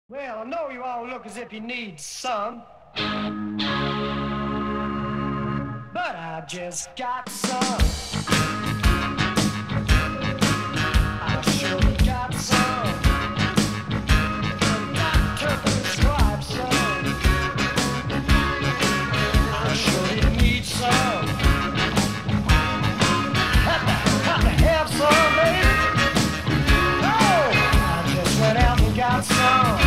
Well, I know you all look as if you need some, but I just got some. I sure got some. Doctor prescribed some. I sure need some. Have to have some, baby. Oh, I just went out and got some.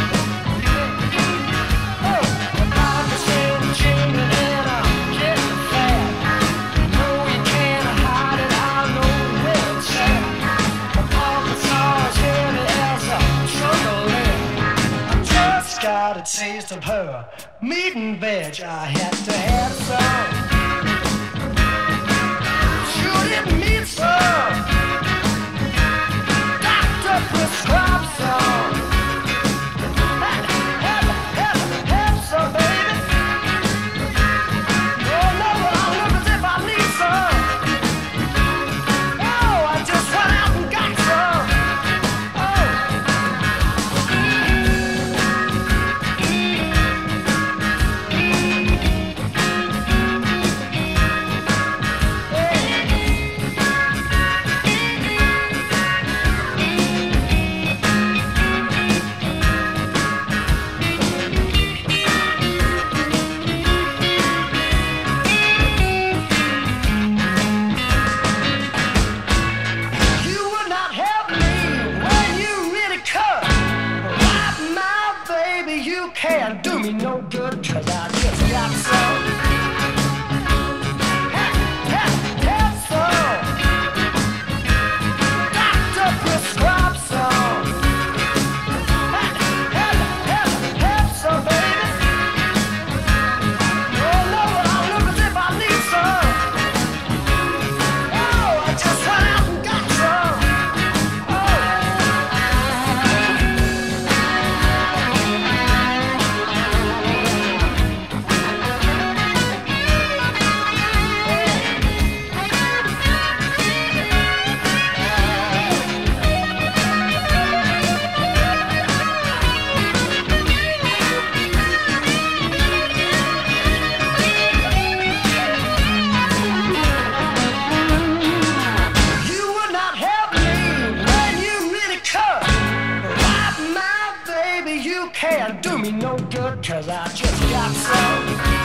Got a taste of her meat and veg. I had to have some. Sure didn't need some. Doctor prescribed some. Have some, baby. Oh no, I look as if I need some. Oh, I just went out and got some. Can't do me no good, 'cause I just got some. Have some. Doctor prescribed some. Have some, baby. Oh no, I look as if I need some. Oh, I just went out and got some. Can't do me no good, 'cause I just got some.